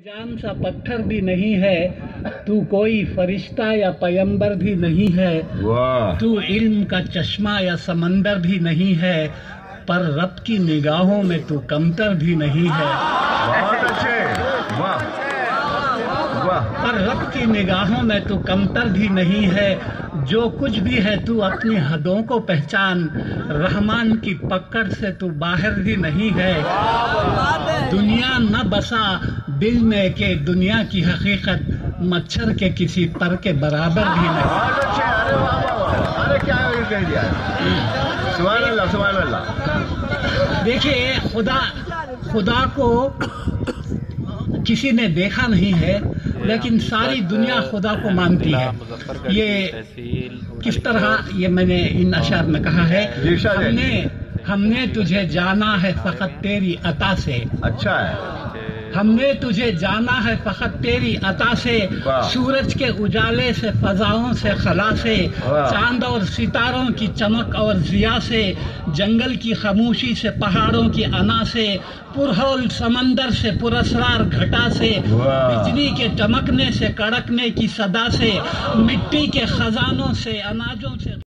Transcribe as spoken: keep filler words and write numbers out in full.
जान सा पत्थर भी नहीं है, तू कोई फरिश्ता या पैगंबर भी नहीं है, तू इल्म का चश्मा या समंदर भी नहीं है, पर रब की निगाहों में तू कमतर भी नहीं है। बहुत अच्छे, वाह वाह। पर रब की निगाहों में तू कमतर भी नहीं है, जो कुछ भी है तू अपनी हदों को पहचान, रहमान की पकड़ से तू बाहर भी नहीं है। दुनिया न बसा दिल में के दुनिया की हकीकत मच्छर के किसी पर के बराबर भी नहीं। बहुत अच्छे, अरे वाह वाह वाह, अरे क्या कह दिया, सुभान अल्लाह सुभान अल्लाह। देखिए, खुदा खुदा को किसी ने देखा नहीं है, लेकिन सारी दुनिया खुदा को मानती है। ये किस तरह, ये मैंने इन अशार में कहा है, हमने हमने तुझे जाना है फकत तेरी अता से। अच्छा है। हमने तुझे जाना है फकत तेरी अता से, सूरज के उजाले से, फजाओं से, खला से, चांद और सितारों की चमक और जिया से, जंगल की खामोशी से, पहाड़ों की अना से, पुरहौल समंदर से, पुरस्रार घटा से, बिजली के चमकने से, कड़कने की सदा से, मिट्टी के खजानों से, अनाजों से।